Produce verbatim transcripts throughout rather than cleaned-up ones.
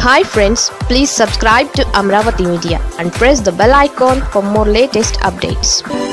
Hi friends, please subscribe to Amravati Media and press the bell icon for more latest updates.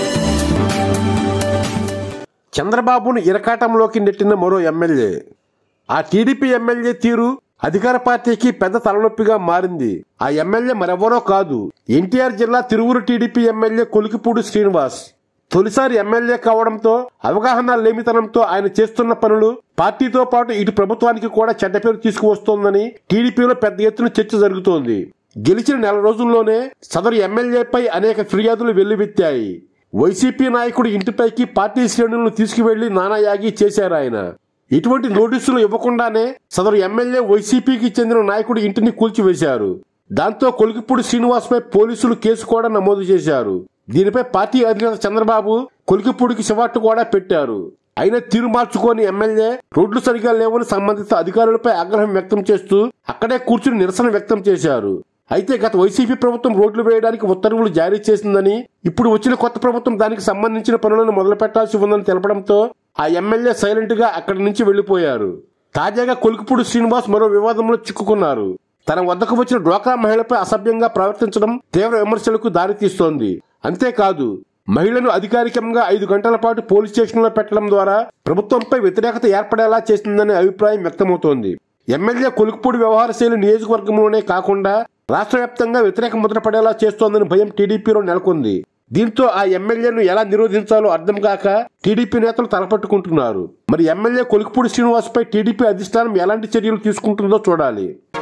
చంద్రబాబును ఇరకాటంలోకి నెట్టిన మరో MLA. ఆ TDP MLA తీరు అధికార పార్టీకి పెద్ద తలనొప్పిగా మారింది. ఆ ఎమ్మెల్యే మరెవరో కాదు, ఎన్టీఆర్ జిల్లా తిరువురు టీడీపీ ఎమ్మెల్యే కొలికిపూడి శ్రీనివాస్. తొలిసారి ఎమ్మెల్యే కావడంతో అవగాహన లేమితనంతో ఆయన చేస్తున్న పనులు పార్టీతో పాటు ఇటు ప్రభుత్వానికి కూడా చెడ్డ పేరు తీసుకువస్తోందని టీడీపీలో పెద్ద ఎత్తున చర్చ జరుగుతోంది. గెలిచిన నెల రోజుల్లోనే సదరు ఎమ్మెల్యేపై అనేక ఫిర్యాదులు వెల్లువెత్తాయి. వైసీపీ నాయకుడి ఇంటిపైకి పార్టీ శ్రేణులను తీసుకువెళ్లి నానాయాగి చేశారు ఆయన. ఇటువంటి నోటీసులు ఇవ్వకుండానే సదరు ఎమ్మెల్యే వైసీపీకి చెందిన నాయకుడి ఇంటిని కూల్చివేశారు. దాంతో కొలికిపూడి శ్రీనివాస్ పై పోలీసులు కేసు కూడా నమోదు చేశారు. దీనిపై పార్టీ అధినేత చంద్రబాబు కొలికిపూడికి చివాట్లు కూడా పెట్టారు. అయినా తీరు మార్చుకోని ఎమ్మెల్యే రోడ్లు సరిగా లేవని సంబంధిత అధికారులపై ఆగ్రహం వ్యక్తం చేస్తూ అక్కడే కూర్చుని నిరసన వ్యక్తం చేశారు. అయితే గత వైసీపీ ప్రభుత్వం రోడ్లు వేయడానికి ఉత్తర్వులు జారీ చేసిందని, ఇప్పుడు వచ్చిన కొత్త ప్రభుత్వం దానికి సంబంధించిన పనులను మొదలు పెట్టాల్సి ఉందని తెలపడంతో ఆ ఎమ్మెల్యే సైలెంట్ గా అక్కడి నుంచి వెళ్లిపోయారు. తాజాగా కొలికిపూడి శ్రీనివాస్ మరో వివాదంలో చిక్కుకున్నారు. తన వద్దకు వచ్చిన డ్వాక్రా మహిళపై అసభ్యంగా ప్రవర్తించడం తీవ్ర విమర్శలకు దారితీస్తోంది. అంతేకాదు, మహిళను అధికారికంగా ఐదు గంటల పాటు పోలీస్ స్టేషన్లో పెట్టడం ద్వారా ప్రభుత్వంపై వ్యతిరేకత ఏర్పడేలా చేసిందనే అభిప్రాయం వ్యక్తమవుతోంది. ఎమ్మెల్యే కొలికిపూడి వ్యవహార శైలి నియోజకవర్గంలోనే కాకుండా రాష్ట్ర వ్యాప్తంగా వ్యతిరేక ముద్ర పడేలా చేస్తోందని భయం టీడీపీలో నెలకొంది. దీంతో ఆ ఎమ్మెల్యేను ఎలా నిరోధించాలో అర్థం కాక టీడీపీ నేతలు తలపట్టుకుంటున్నారు. మరి ఎమ్మెల్యే కొలికిపూడి శ్రీనివాస్ పై టీడీపీ అధిష్టానం ఎలాంటి చర్యలు తీసుకుంటుందో చూడాలి.